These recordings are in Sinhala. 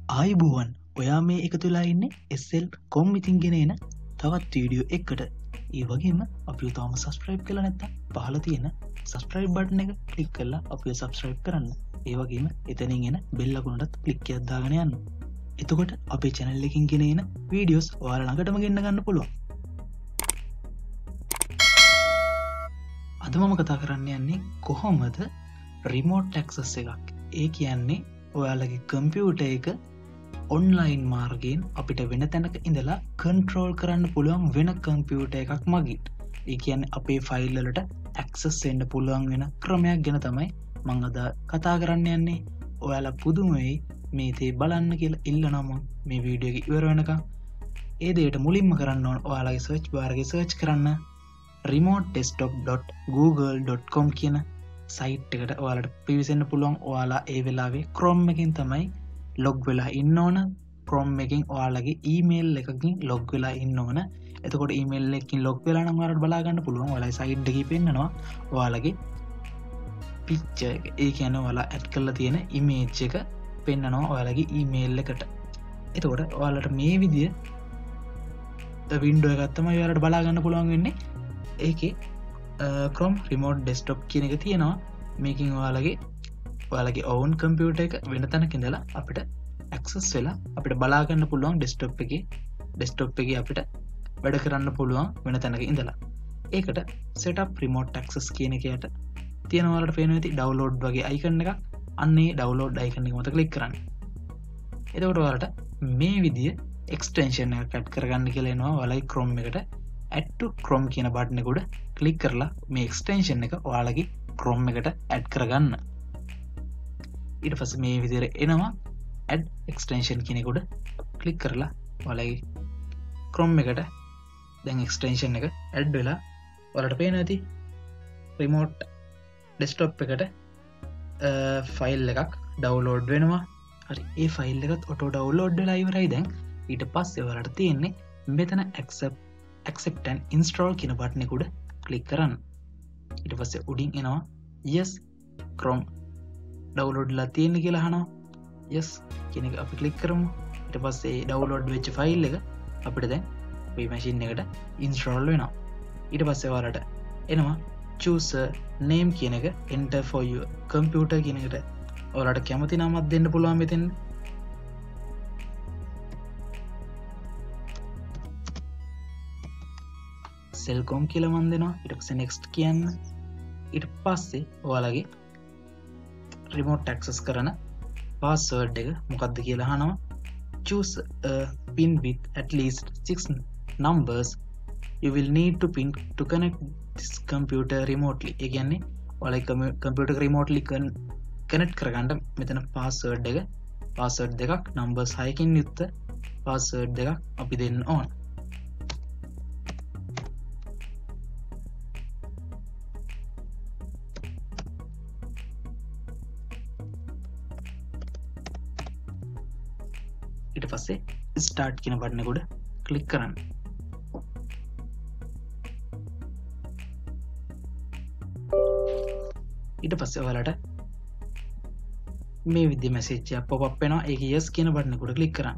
ආයිබුවන් ඔයා මේ එකතුලා ඉන්නේ SL කොම් ඉතින් ගෙන එන තවත් වීඩියෝ එකකට. ඒ වගේම අපිව තාම සබස්ක්‍රයිබ් කරලා නැත්නම් පහළ තියෙන සබස්ක්‍රයිබ් බටන් එක ක්ලික් කරලා අපිව සබස්ක්‍රයිබ් කරන්න. ඒ වගේම එතනින් එන බෙල් අකුණටත් ක්ලික් එකක් දාගෙන යන්න. එතකොට අපේ channel එකකින් ගෙන එන වීඩියෝස් ඔයාලා ළඟටම ගෙන්න ගන්න පුළුවන්. අද මම කතා කරන්න යන්නේ කොහොමද රිමෝට් ඇක්සස් එකක්. ඒ කියන්නේ ඔයාලගේ කම්පියුටර් එක ඔන්ලයින් මාර්ගයෙන් අපිට වෙන තැනක ඉඳලා කන්ට්‍රෝල් කරන්න පුළුවන් වෙන කම්පියුටර් එකක් මගින්. ඒ කියන්නේ අපේ ෆයිල් වලට ඇක්සස් වෙන්න පුළුවන් වෙන ක්‍රමයක් ගැන තමයි මම අද කතා කරන්න යන්නේ. ඔයාලා පුදුම වෙයි මේ දේ බලන්න කියලා ඉල්ලනවා මම මේ වීඩියෝ එක ඉවර වෙනකම්. ඒ දෙයට මුලින්ම කරන්න ඕන ඔයාලගේ සර්ච් බාර් එකේ සර්ච් කරන්න remotedesktop.google.com කියන සයිට් එකට ඔයාලට පිවිසෙන්න පුළුවන්. ඔයාලා ඒ වෙලාවේ Chrome එකෙන් තමයි ලොග් වෙලා ඉන්න ඕන. Chrome එකෙන් ඔයාලගේ ඊමේල් එකකින් ලොග් වෙලා ඉන්න ඕන. එතකොට ඊමේල් එකකින් ලොග් වෙලා නම් ඔයාලට බලා ගන්න පුළුවන් ඔයාලගේ සයිට් එකේ පෙන්නනවා ඔයාලගේ පික්චර් එක. ඒ කියන්නේ ඔයාලා ඇඩ් කරලා තියෙන ඉමේජ් එක පෙන්නනවා ඔයාලගේ ඊමේල් එකට. එතකොට ඔයාලට මේ විදිය වින්ඩෝ එකක් තමයි ඔයාලට බලා ගන්න පුළුවන් වෙන්නේ. ඒකේ Chrome Remote Desktop කියන එක තියෙනවා. මේකෙන් ඔයාලගේ own computer එක වෙන තැනක ඉඳලා අපිට access වෙලා අපිට බලා ගන්න පුළුවන් desktop එකේ අපිට වැඩ කරන්න පුළුවන් වෙන තැනක ඉඳලා. ඒකට setup remote access කියන එක යට තියෙන ඔයාලට පේනවා ඇති download වගේ icon එකක්. අන්න ඒ download icon එක මත click කරන්න. එතකොට ඔයාලට මේ විදිය extension එකක් add කරගන්න කියලා එනවා ඔයාලගේ Chrome එකට. add to Chrome කියන බටන් එක උඩ click කරලා මේ extension එක ඔයාලගේ Chrome එකට add කරගන්න. ඊට පස්සේ මේ විදිහට එනවා add extension කියන එක උඩ click කරලා ඔයාලගේ Chrome එකට දැන් extension එක add වෙලා ඔයාලට පේනවා ඇති remote desktop එකට file එකක් download වෙනවා. හරි, ඒ file එකත් auto download වෙලා ඉවරයි දැන්. ඊට පස්සේ ඔයාලට තියෙන්නේ මෙතන accept and install කියන බටන් එක උඩ click කරන්න. ඊට පස්සේ උඩින් එනවා yes Chrome download ලා තියෙන කියලා අහනවා. yes කියන එක අපි click කරමු. ඊට පස්සේ download වෙච්ච file එක අපිට දැන් මේ machine එකට install වෙනවා. ඊට පස්සේ ඔයාලට එනවා choose a name කියන එක enter for your computer කියන එකට ඔයාලට කැමති නමක් දෙන්න පුළුවන් මෙතෙන්. Selcom කියලා මම දෙනවා. ඊට පස්සේ next කියන්න. ඊට පස්සේ ඔයාලගේ remote access කරන password එක මොකක්ද කියලා අහනවා. choose a pin with at least 6 numbers you will need to pin to connect this computer remotely. ඒ කියන්නේ ඔයාලගේ computer remotely connect කරගන්න මෙතන password දෙකක් numbers 6කින් යුක්ත password දෙකක් අපි දෙන්න ඕන. ඊට පස්සේ start කියන බටන් එක උඩ click කරන්න. ඊට පස්සේ ඔයාලට මේ විදිහේ message එකක් pop up වෙනවා. ඒක yes කියන බටන් එක උඩ click කරන්න.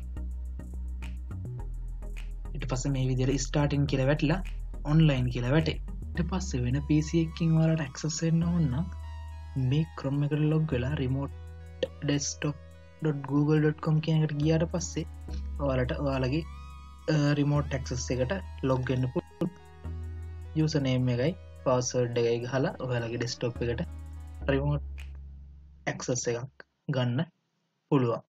ඊට පස්සේ මේ විදිහට starting කියලා වැටිලා online කියලා වැටේ. ඊට පස්සේ වෙන PC එකකින් ඔයාලට access වෙන්න ඕන නම් මේ Chrome එකට log වෙලා remote desktop.google.com කියන එකට ගියාට පස්සේ ඔයාලට ඔයාලගේ remote access එකට log වෙන්න පුළුවන්. username එකයි password එකයි ගහලා ඔයාලගේ desktop එකට remote access එකක් ගන්න පුළුවන්.